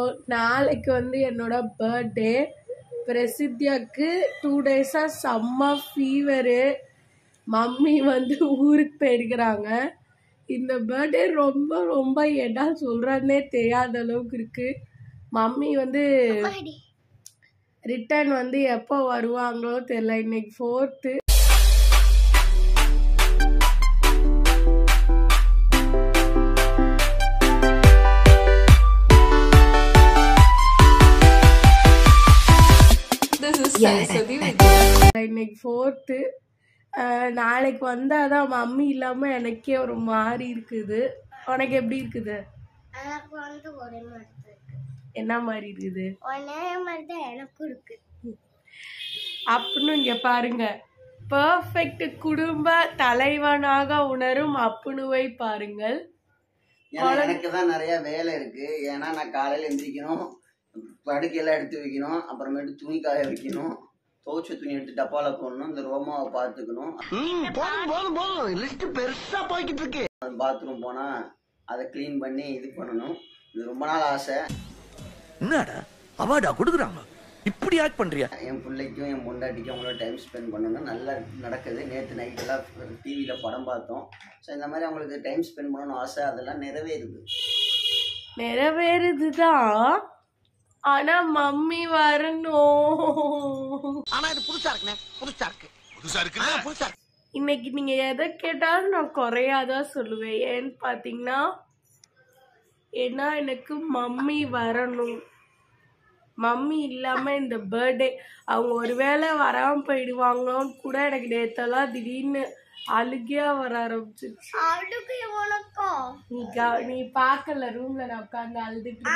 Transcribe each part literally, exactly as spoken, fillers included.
நாளைக்கு வந்து என்னோட பர்த்டே. பிரசித்தியாவுக்கு டூ டேஸாக செம்ம ஃபீவரு. மம்மி வந்து ஊருக்கு போயிருக்கிறாங்க. இந்த பர்த்டே ரொம்ப ரொம்ப என்ன சொல்கிறதுனே தெரியாத அளவுக்கு இருக்குது. மம்மி வந்து ரிட்டர்ன் வந்து எப்போ வருவாங்களோ தெரியல. இன்னைக்கு ஃபோர்த்து. இன்னைக்கு ஃபோர்த்து. நாளைக்கு வந்தாதான் மம்மி இல்லாம எனக்கே ஒரு மாதிரி இருக்குது. உனக்கு எப்படி இருக்குது? என்ன மாதிரி இருக்குது? அப்படின்னு இங்க பாருங்க, பெர்ஃபெக்ட் குடும்ப தலைவனாக உணரும் அப்புனுவை பாருங்கள். எனக்கு தான் நிறைய வேலை இருக்கு. ஏன்னா நான் காலையில எந்திரிக்கணும், படுக்கையெல்லாம் எடுத்து வைக்கணும், அப்புறமேட்டு துணி காய வைக்கணும், துவைச்ச துணி எடுத்து டப்பால போடணும், இந்த ரோமாவை பார்த்துக்கணும். பாத்ரூம் போனா அதை கிளீன் பண்ணி இது பண்ணணும். இது ரொம்ப நாள் ஆசை. என்னடா அவார்டா கொடுக்குறாங்க, இப்படி ஆக்ட் பண்றியா? என் பிள்ளைக்கும் என் பொண்டாட்டிக்கும் அவங்களோட டைம் ஸ்பெண்ட் பண்ணணும். நல்லா நடக்குது. நேற்று நைட் எல்லாம் டிவியில படம் பார்த்தோம். ஸோ இந்த மாதிரி அவங்களுக்கு டைம் ஸ்பெண்ட் பண்ணணும்னு ஆசை. அதெல்லாம் நிறைவேறுது நிறைவேறுதுதான். ஆனா மம்மி வரணும். ஆனா இது புதுசா இருக்குனே, புதுசா இருக்கு, புதுசா இருக்கு, புதுசா. இன்னைக்கு நீங்க எதை கேட்டாலும் நான் குறையாதான் சொல்லுவேன். ஏன்னு பாத்தீங்கன்னா, ஏன்னா எனக்கு மம்மி வரணும். மம்மி இல்லாம இந்த பர்த்டே அவங்க ஒருவேளை வராம போயிடுவாங்களோன்னு கூட எனக்கு நேத்தெல்லாம் திடீர்னு அழுகையா வர ஆரம்பிச்சிருச்சு. நீ பாக்கல, ரூம்ல நான் உட்கார்ந்து அழுதுட்டு.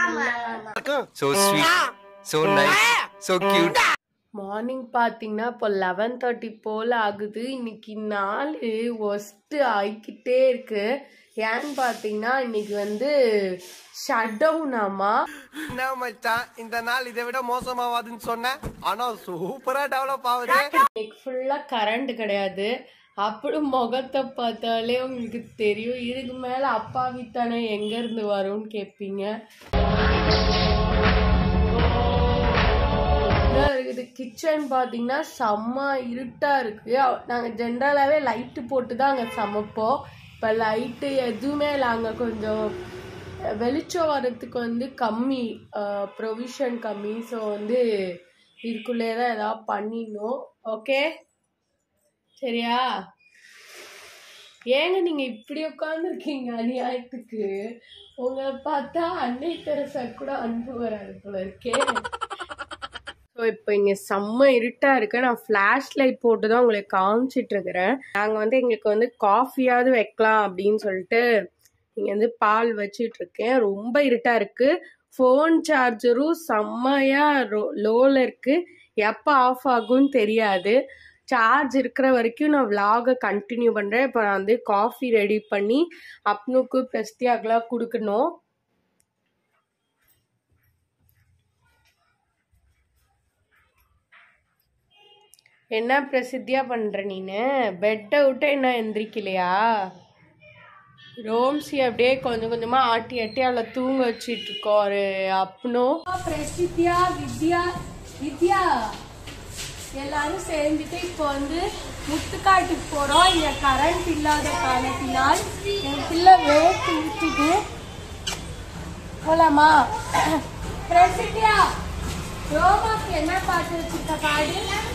மார்னிங் பாத்தீங்கன்னா இப்போ லெவன் தேர்ட்டி போல ஆகுது. இன்னைக்கு நாள் ஒஸ்ட் ஆகிக்கிட்டே இருக்கு. ஏன்னு பாத்தீங்கன்னா இன்னைக்கு வந்து ஷட் டவுன். ஆமா மச்சான், இந்த நாள் இதை விட மோசமாவாதுன்னு சொன்னேன். ஆனா சூப்பரா டெவலப் ஆகுது. இன்னைக்கு ஃபுல்லா கரண்ட் கிடையாது. அப்படி முகத்தை பார்த்தாலே உங்களுக்கு தெரியும். இதுக்கு மேல அப்பாவி தானே எங்க இருந்து வரும்னு கேட்பீங்க. இருக்குது கிச்சன் பாத்தீங்கன்னா செம்ம இருட்டா இருக்கு. நாங்க ஜென்ரலாவே லைட்டு போட்டு தான் அங்க சமைப்போம். இப்ப லைட்டு எதுவுமே இல்லை. அங்க கொஞ்சம் வெளிச்சம் வர்றதுக்கு வந்து கம்மி, ப்ரொவிஷன் கம்மி. ஸோ வந்து இதுக்குள்ளே தான் ஏதாவது பண்ணிடணும். ஓகே சரியா? ஏங்க நீங்க இப்படி உட்காந்துருக்கீங்க அநியாயத்துக்கு? உங்களை பார்த்தா அன்னை தெரசா கூட அன்பு வராது போல இருக்கே. ஸோ இப்போ இங்கே செம்ம இருட்டாக இருக்கு. நான் ஃப்ளாஷ் லைட் போட்டு தான் உங்களுக்கு காமிச்சிட்டு இருக்கிறேன். நாங்கள் வந்து எங்களுக்கு வந்து காஃபியாவது வைக்கலாம் அப்படின்னு சொல்லிட்டு இங்கே வந்து பால் வச்சிட்டு இருக்கேன். ரொம்ப இருட்டாக இருக்கு. ஃபோன் சார்ஜரும் செம்மையா லோல இருக்கு. எப்போ ஆஃப் ஆகும்னு தெரியாது. சார்ஜ் இருக்கிற வரைக்கும் நான் விலாகை கண்டினியூ பண்ணுறேன். இப்போ நான் வந்து காஃபி ரெடி பண்ணி அப்னுக்கு பிரஸ்தியாக்கெலாம் கொடுக்கணும். என்ன பிரசித்தியா பண்ற நீனு? பெட்டை விட்டு என்ன எந்திரிக்கலையா? ரோம்சி அப்படியே கொஞ்சம் கொஞ்சமா ஆட்டி ஆட்டி அவளை தூங்க வச்சிட்டு இருக்கோம் ஒரு அப்னும். பிரசித்தியா, வித்யா வித்யா எல்லாரும் சேர்ந்துட்டு இப்போ வந்து முத்துக்காட்டுக்கு போறோம். இங்க கரண்ட் இல்லாத காலத்தினால் என் பிள்ளை வேட்டு ஊற்றிட்டு போலாமா? பிரசித்தியா, ரோமாக்கு என்ன பாட்டு வச்சிருக்க பாடு?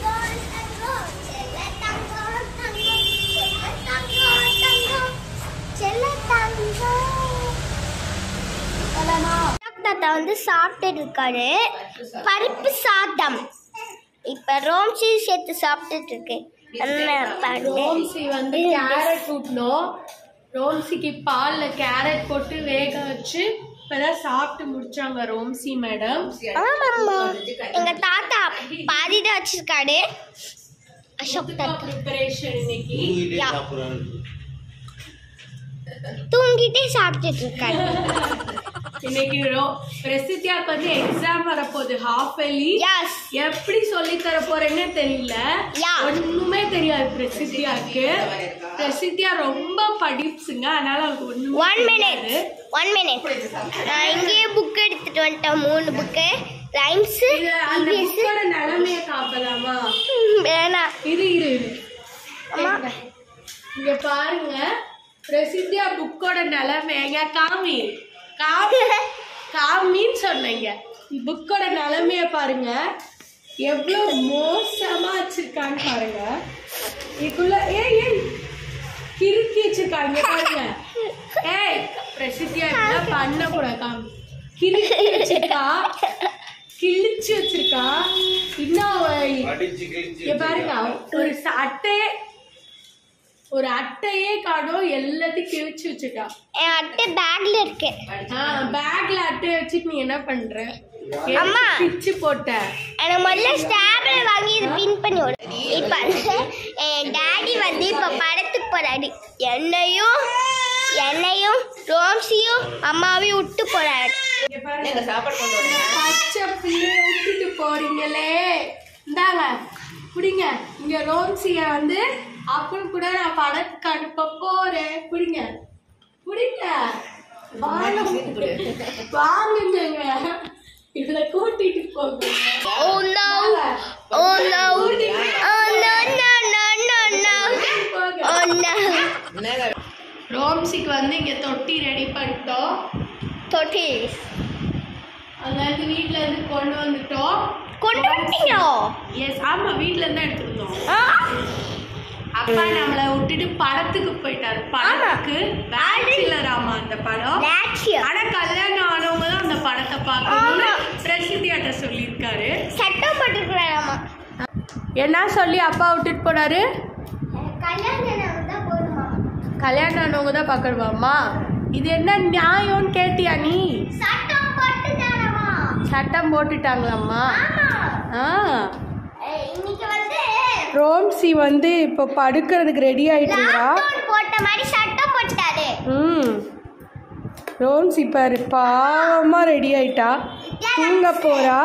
தாத்தா வந்து சாப்பிட்டு இருக்காரு பருப்பு சாதம். இப்ப ரோம்சி சேர்த்து சாப்பிட்டுட்டு இருக்கேன். ரோம்சி வந்து கேரட் ஊட்டணும். ரோம்சிக்கு பால்ல கேரட் போட்டு வேக வச்சு இப்பதான் சாப்பிட்டு முடிச்சாங்க ரோம்சி மேடம். எங்க தாத்தா பாதிதான் வச்சிருக்காரு. அசோக் ப்ரிப்பரேஷன் இன்னைக்கு தூங்கிட்டே சாப்பிட்டுட்டு இருக்காரு. இன்னைக்கு பிரசித்தியாக்கு வந்து எக்ஸாம் வரப்போகுது ஹாஃப் இயர்லி. எப்படி சொல்லி தர போறேன்னு தெரியல, ஒண்ணுமே தெரியாது பிரசித்தியாக்கு. பிரசித்தியா ரொம்ப படிப்புங்க, அதனால அவருக்கு ஒண்ணுமே ஒன் மினிட் ஒன் மினிட் நான் இங்கேயே புக் எடுத்துட்டு வந்துட்டேன். மூணு புக்கு ரைம்ஸ். அந்த புக்கோட நிலைமைய காப்பலாமா? வேணாம், இது இரு இங்க பாருங்க. பிரசித்தியா புக்கோட நிலைமைங்க காமி காமி காமின்னு சொன்னீங்க. புக்கோட நிலைமைய பாருங்க, எவ்வளவு மோசமா வச்சிருக்கான்னு பாருங்க. இதுக்குள்ள ஏய் ஏய் கிறுக்கி வச்சிருக்காங்க பாருங்க. ஏய் பிரசித்தியா இப்பெல்லாம் பண்ணக்கூடாது. காமி கிறுக்கி வச்சிருக்கா, கிழிச்சு வச்சிருக்கா. இன்னும் பாருங்க, ஒரு அட்டை ஒரு அட்டையே காணோம், எல்லாத்தையும் கிழிச்சு வச்சுட்டா. என் அட்டை பேக்ல இருக்கு. பேக்ல அட்டை வச்சுட்டு நீ என்ன பண்ற? அம்மா பிச்சு போட்ட. எனக்கு முதல்ல ஸ்டாப்லர் வாங்கி இது பின் பண்ணி விடு. இப்ப என் டாடி வந்து இப்ப படத்துக்கு போறாரு. என்னையும் என்னையும் ரோம்சியும் அம்மாவையும் விட்டு போறாரு. பச்சை பிள்ளைய விட்டுட்டு போறீங்களே, இந்தாங்க புடிங்க. இங்க ரோம்சிய வந்து அப்பன் கூட நான் படத்துக்கு அனுப்ப போறேன். புடிங்க புடிங்க வாங்குங்க, இதுல கூட்டிட்டு போங்க. Oh no! Oh no! Oh no no no no no! Oh no! ரோம்சிக்கு வந்து இங்க தொட்டி ரெடி பண்ணிட்டோம். தொட்டி அதாவது வீட்ல இருந்து கொண்டு வந்துட்டோம். கொண்டு வந்துட்டீங்களோ? எஸ், ஆமா வீட்ல இருந்து எடுத்துருந்தோம். அப்பா நம்மளை விட்டுட்டு படத்துக்கு போயிட்டாரு. படத்துக்கு பேச்சுலர். ஆமா அந்த படம். ஆனா கல்யாணம் ஆனவங்க தான் அந்த படத்தை பார்க்கணும்னு பிரசித்தியாட்ட சொல்லியிருக்காரு. சட்டம் போட்டுருக்காராமா. என்ன சொல்லி அப்பா விட்டுட்டு போனாரு? கல்யாணம் ஆனவங்க தான் பார்க்கணுமாம்மா. இது என்ன நியாயம்னு கேட்டியா நீ? சட்டம் போட்டுட்டாங்களாம்மா. ஆ ரோம்சி வந்து இப்போ படுக்கிறதுக்கு ரெடி ஆயிட்டுங்களா? போட்ட மாதிரி சட்டம் போட்டாரு. ம் ரோம்சி பாரு பாவமா ரெடி ஆயிட்டா, தூங்க போறா.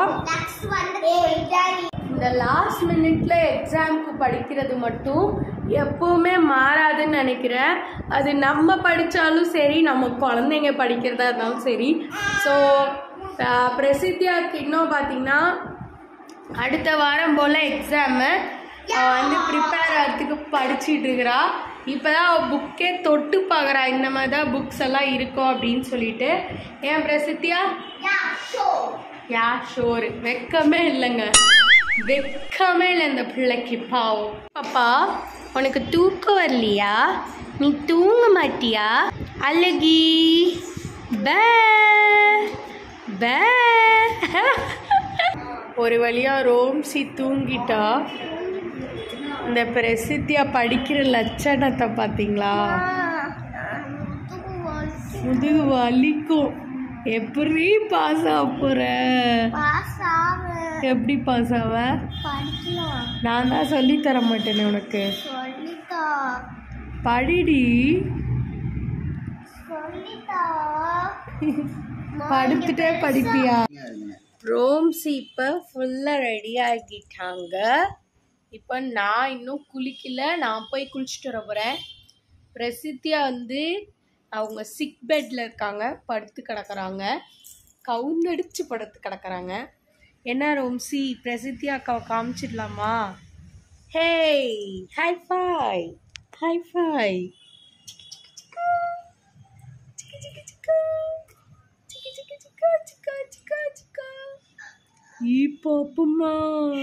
இந்த லாஸ்ட் மினிட்ல எக்ஸாமுக்கு படிக்கிறது மட்டும் எப்பவுமே மாறாதுன்னு நினைக்கிறேன். அது நம்ம படித்தாலும் சரி, நம்ம குழந்தைங்க படிக்கிறதா இருந்தாலும் சரி. ஸோ பிரசித்தியாவுக்கு இன்னும் பார்த்தீங்கன்னா அடுத்த வாரம் போல் எக்ஸாமு. அவள் வந்து ப்ரிப்பேர் ஆகிறதுக்கு படிச்சுட்டு இருக்கிறா. இப்போ தான் அவள் புக்கே தொட்டு பார்க்குறா, இந்த மாதிரி தான் புக்ஸ் எல்லாம் இருக்கும் அப்படின்னு சொல்லிட்டு. ஏன் பிரசித்தியா? யா ஷோரு. வெக்கமே இல்லைங்க, வெக்கமே இல்லை இந்த பிள்ளைக்கு பாவம். பாப்பா உனக்கு தூக்கம் வரலையா? நீ தூங்க மாட்டியா? அழகி பே பே. ஒரு வழியா ரோம்சி தூங்கிட்டா. இந்த பிரசித்தியா படிக்கிற லட்சணத்தை பார்த்தீங்களா? முதுகு வலிக்கும். எப்படி பாஸ் ஆக போற? எப்படி பாஸ் ஆவ? நான் தான் சொல்லி தர மாட்டேனே உனக்கு. படிடி. படுத்துட்டே படிப்பியா? ரோம்சி இப்போ ஃபுல்லாக ரெடி ஆகிட்டாங்க. இப்போ நான் இன்னும் குளிக்கல, நான் போய் குளிச்சுட்டு வர போகிறேன். பிரசித்தியா வந்து அவங்க சிக் பெட்டில் இருக்காங்க, படுத்து கிடக்குறாங்க, கவுந்தடிச்சு படுத்து கிடக்குறாங்க. என்ன ரோம்சி, பிரசித்தியா அக்காவை காமிச்சிடலாமா? Hey hi high five high. Five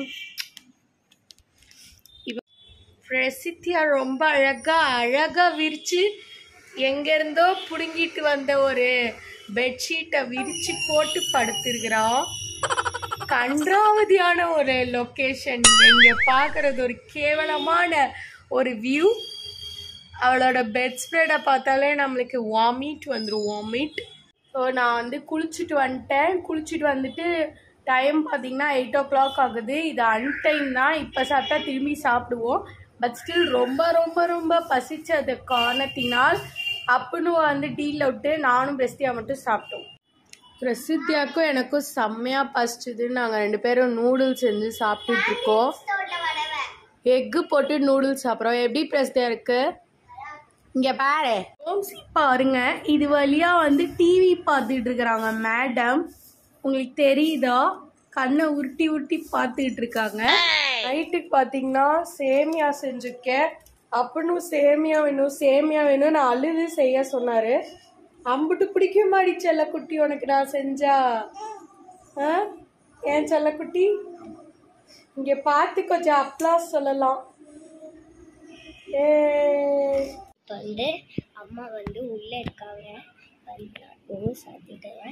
இப்போ பிரசித்தியா ரொம்ப அழகா அழகா விரிச்சு எங்கேருந்தோ பிடுங்கிட்டு வந்த ஒரு பெட்ஷீட்டை விரிச்சு போட்டு படுத்திருக்கிறோம். கன்றாவதியான ஒரு லொக்கேஷன். இங்கே பார்க்குறது ஒரு கேவலமான ஒரு வியூ. அவளோட பெட் ஸ்ப்ரெடை பார்த்தாலே நம்மளுக்கு வாமிட் வந்துடும், வாமிட். ஸோ நான் வந்து குளிச்சுட்டு வந்துட்டேன். குளிச்சுட்டு வந்துட்டு டைம் பார்த்தீங்கன்னா எயிட் ஓ கிளாக் ஆகுது. இது அன்டைம் தான். இப்போ சாப்பிட்டா திரும்பி சாப்பிடுவோம். பட் ஸ்டில் ரொம்ப ரொம்ப ரொம்ப பசிச்சது காரணத்தினால் அப்புன்னு வந்து டீலில் விட்டு நானும் பெஸ்டியாக மட்டும் சாப்பிட்டோம். பிரசித்தியாக்கும் எனக்கும் செம்மையா பசிச்சுது. நாங்க ரெண்டு பேரும் நூடுல்ஸ் செஞ்சு சாப்பிட்டுட்டு இருக்கோம். எக்கு போட்டு நூடுல்ஸ் சாப்பிட்றோம். எப்படி பிரசித்தியா இருக்கு? இங்க பாரு ஓம்சி பாருங்க, இது வழியா வந்து டிவி பார்த்துட்டு இருக்கிறாங்க மேடம். உங்களுக்கு தெரியுதா? கண்ணை உருட்டி உருட்டி பார்த்துட்டு இருக்காங்க. நைட்டுக்கு பார்த்தீங்கன்னா சேமியா செஞ்சுருக்கேன். அப்படின்னு சேமியா வேணும் சேமியா வேணும் நான் அழுது செய்ய சொன்னாரு. அம்புட்டு பிடிக்க மாடி செல்லக்குட்டி உனக்கு நான் செஞ்சா. ஆ ஏன் செல்லக்குட்டி இங்க பார்த்து கொஞ்சம் அப்ளாஸ் சொல்லலாம். ஏ வந்து அம்மா வந்து உள்ள இருக்காங்க. சாத்திட்டேன்.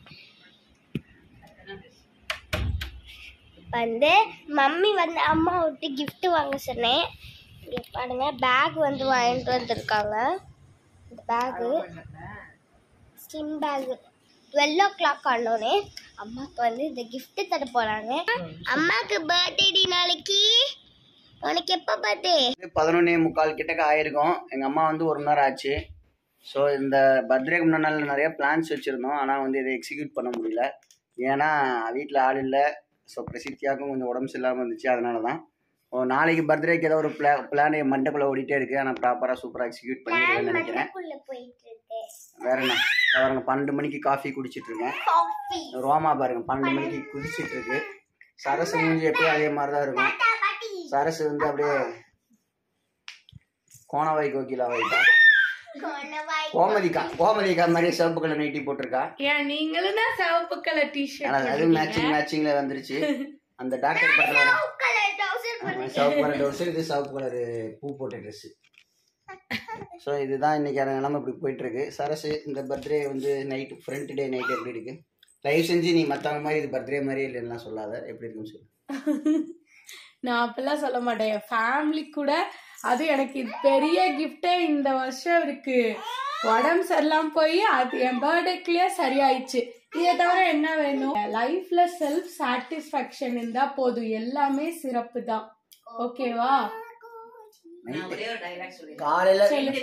வந்து மம்மி வந்து அம்மா விட்டு கிஃப்ட் வாங்க சொன்னேன். இங்கே பாருங்க பேக் வந்து வாங்கிட்டு வந்திருக்காங்க. இந்த bag slim bag twelve o'clock ஆனோடனே அம்மாவுக்கு வந்து இந்த கிஃப்ட் தர போகிறாங்க. அம்மாவுக்கு பர்த்டே நாளைக்கு. உனக்கு எப்போ பர்த்டே? பதினொன்னே முக்கால் கிட்டக்க ஆயிருக்கும். எங்கள் அம்மா வந்து ஒரு மணி நேரம் ஆச்சு. ஸோ இந்த பர்த்டேக்கு முன்னாள் நிறைய பிளான்ஸ் வச்சுருந்தோம். ஆனால் வந்து இதை எக்ஸிக்யூட் பண்ண முடியல. ஏன்னா வீட்டில் ஆள் இல்லை. ஸோ பிரசித்தியாவுக்கும் கொஞ்சம் உடம்பு சரியில்லாமல் இருந்துச்சு. அதனால தான் நாளைக்கு பர்த்டேக்கு ஏதோ ஒரு பிளா பிளான் என் மண்டக்குள்ளே ஓடிட்டே இருக்குது. ஆனால் ப்ராப்பராக சூப்பராக எக்ஸிக்யூட் பண்ணிடுவேன்னு நினைக்கிறேன். வேற என்ன பாருங்க, பன்னெண்டு மணிக்கு காஃபி குடிச்சிட்டு இருக்கேன். ரோமா பாருங்க பன்னெண்டு மணிக்கு குதிச்சிட்டு இருக்கு. சரசு மூஞ்சி எப்பயும் அதே மாதிரி தான் இருக்கும். சரசு வந்து அப்படியே கோணவாய் கோகிலா வாய்க்கா கோமதிக்கா கோமதிக்கா மாதிரியே சிவப்பு கலர் நைட்டி போட்டிருக்கா. ஏன் நீங்களும் தான் சிவப்பு கலர் டிஷர்ட் அது மேட்சிங் மேட்சிங்ல வந்துருச்சு. அந்த டாக்டர் பக்கத்துல சிவப்பு கலர் டவுசர், இது சிவப்பு கலர் பூ போட்ட ட்ரெஸ். ஸோ இதுதான் இன்னைக்கான நிலைமை இப்படி போயிட்டு இருக்கு. சரசு இந்த பர்த்டே வந்து நைட்டு ஃப்ரண்ட் டே நைட் எப்படி இருக்கு? தயவு செஞ்சு நீ மற்றவங்க மாதிரி இது பர்த்டே மாதிரி இல்லைன்னா சொல்லாத. எப்படி இருக்குன்னு சொல்லு. நான் அப்பெல்லாம் சொல்ல மாட்டேன். என் ஃபேமிலி கூட அது எனக்கு இது பெரிய கிஃப்டே இந்த வருஷம் இருக்கு. உடம்பு சரியில்லாம போய் அது என் பர்த்டேக்குள்ளேயே சரியாயிடுச்சு. இதை தவிர என்ன வேணும்? லைஃப்ல செல்ஃப் சாட்டிஸ்ஃபேக்ஷன் இருந்தா போதும், எல்லாமே சிறப்பு தான். ஓகேவா? காலையில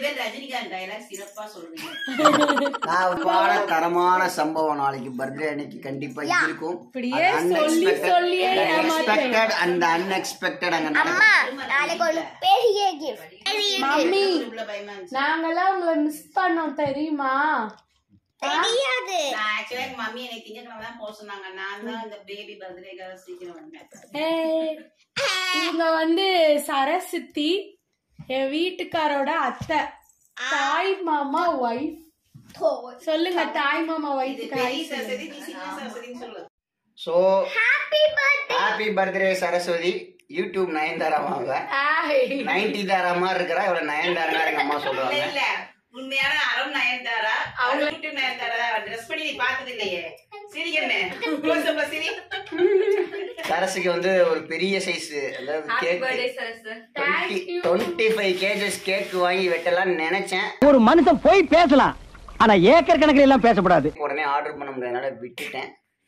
நான் தரமான சம்பவம் நாளைக்கு பர்த்டே அன்னைக்கு கண்டிப்பா இருக்கும். அந்த அன்எக்ஸ்பெக்டட் அங்க மம்மி நாங்கெல்லாம் உங்களை மிஸ் பண்ணோம் தெரியுமா? தெரியாது. மம்மி எனக்கு திங்கக்கிழமை தான் போக சொன்னாங்க. நான் தான் இந்த பேபி பர்த்டேக்காக சீக்கிரம் வந்தேன். இவங்க வந்து சரஸ்வதி என் வீட்டுக்காரோட அத்தை, தாய் மாமா ஒய்ஃப். சொல்லுங்க தாய் மாமா wife. So happy birthday Saraswathi. YouTube நயன்தாராமாவ நைன்டி தாரா மாதிரி இருக்கிறா. இவ்வளவு நயன்தாரா எங்க அம்மா சொல்றாங்க. உண்மையான அறம் நயன்தாரா. அவங்க யூடியூப் நயன்தாரா ட்ரெஸ் பண்ணி நீ பார்த்தது இல்லையே. சரசுக்கு வந்து ஒரு பெரிய size twenty five KGs cake வாங்கி வெட்டலாம்னு நினைச்சேன். ஒரு மனுஷன் போய் பேசலாம், ஆனா ஏக்கர் கணக்கில் எல்லாம் பேசப்படாது. உடனே ஆர்டர் பண்ண முடியாதனால விட்டுட்டேன்.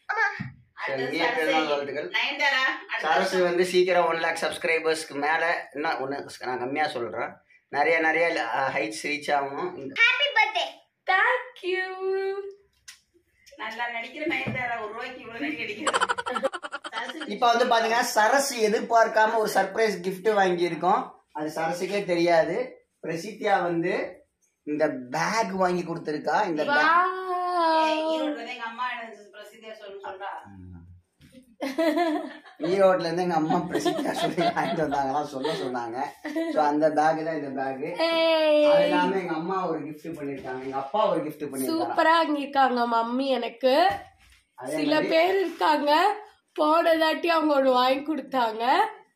சரசு வந்து சீக்கிரம் ஒன் லேக் சப்ஸ்கிரைபர்ஸ்க்கு மேல இன்னும் ஒன்னு நான் கம்மியா சொல்றேன். நிறைய நிறைய ஹைட்ஸ் ரீச் ஆகணும். Happy birthday. Thank you. நல்லா நடிக்கிற நயன்தாரா ஒரு ரூபாய்க்கு இவ்வளவு நடிக்க அடிக்கிறது. இப்ப வந்து பாத்தீங்கன்னா சரசு எதிர்பார்க்காம ஒரு சர்ப்ரைஸ் கிஃப்ட் வாங்கி இருக்கோம். அது சரசுக்கே தெரியாது. பிரசித்தியா வந்து இந்த பேக் வாங்கி கொடுத்திருக்கா. இந்த எங்க அம்மா பிரசித்தியா சொல்லு சொல்றா. ஈரோட்ல இருந்து எங்க அம்மா பிரசித்தியா சொல்லி வாங்கிட்டு வந்தாங்கலாம் சொல்ல சொன்னாங்க. சோ அந்த பேக் தான் இந்த பேக். அது இல்லாம எங்க அம்மா ஒரு கிஃப்ட் பண்ணிருக்காங்க. எங்க அப்பா ஒரு கிஃப்ட் பண்ணிருக்காங்க. சூப்பரா வாங்கிருக்காங்க மம்மி எனக்கு. சில பேர் இருக்காங்க போனதாட்டி அவங்க ஒரு வாங்கி கொடுத்தாங்க.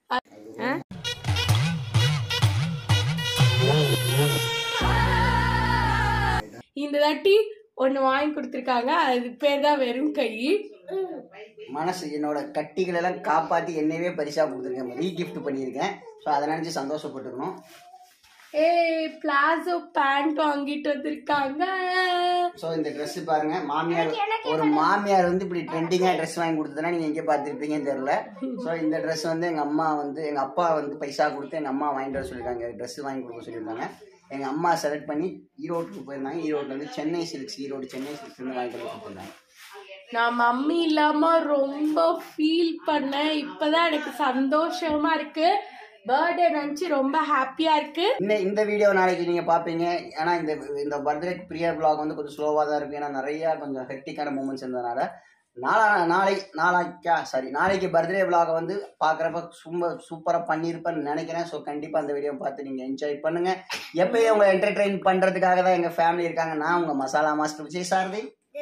இந்த தாட்டி ஒன்னு வாங்கி கொடுத்துருக்காங்க. அது பேர் தான் வெறும் கை. மனசு என்னோட கட்டிகள் எல்லாம் காப்பாத்தி என்னையவே பரிசா கொடுத்துருக்கேன். ரீ கிஃப்ட் பண்ணியிருக்கேன். ஸோ அதை நினைச்சு சந்தோஷப்பட்டுக்கணும். ஏய் பிளாசோ பேண்ட் வாங்கிட்டு வந்திருக்காங்க. ஸோ இந்த ட்ரெஸ் பாருங்க. மாமியார் ஒரு மாமியார் வந்து இப்படி ட்ரெண்டிங்கா ட்ரெஸ் வாங்கி கொடுத்ததுன்னா நீங்க எங்கே பார்த்துருப்பீங்கன்னு தெரியல. ஸோ இந்த ட்ரெஸ் வந்து எங்க அம்மா வந்து எங்க அப்பா வந்து பைசா கொடுத்து எங்க அம்மா வாங்கிட்டு வர சொல்லியிருக்காங்க. ட்ரெஸ் வாங்கி கொடுக்க சொல்லியிருக்காங்க. எங்க அம்மா செலக்ட் பண்ணி ஈரோட்டுக்கு போயிருந்தாங்க. ஈரோட்ல இருந்து சென்னை சில்க்ஸ், ஈரோடு சென்னை சில்க்ஸ் இருந்து வாங்கிட்டு வந்து கொடுத்துருந்தாங்க. நான் மம்மி இல்லாம ரொம்ப ஃபீல் பண்ணேன். இப்பதான் எனக்கு சந்தோஷமா இருக்கு. பர்த்டே நினைச்சு ரொம்ப ஹாப்பியா இருக்கு. இந்த இந்த வீடியோ நாளைக்கு நீங்க பாப்பீங்க. ஏன்னா இந்த இந்த பர்த்டே பிரியா vlog வந்து கொஞ்சம் ஸ்லோவா தான் இருக்கு. ஏன்னா நிறைய கொஞ்சம் ஹெக்டிக்கான மூமெண்ட்ஸ் இருந்ததுனால நாளா நாளை நாளைக்கா சாரி நாளைக்கு பர்த்டே vlog வந்து பாக்குறப்ப ரொம்ப சூப்பரா பண்ணிருப்பேன்னு நினைக்கிறேன். ஸோ கண்டிப்பா அந்த வீடியோ பார்த்து நீங்க என்ஜாய் பண்ணுங்க. எப்பயும் உங்களை என்டர்டெயின் பண்றதுக்காக தான் எங்க ஃபேமிலி இருக்காங்க. நான் உங்க மசாலா மாஸ்டர் விஜய் சாரதி.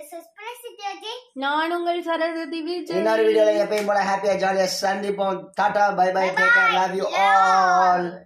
நான் உங்கள் சரஸ்வதி விஜய். இன்னொரு வீடியோல எப்பயும் போல ஹாப்பியா ஜாலியா சந்திப்போம். Tata bye bye, take care, love you all.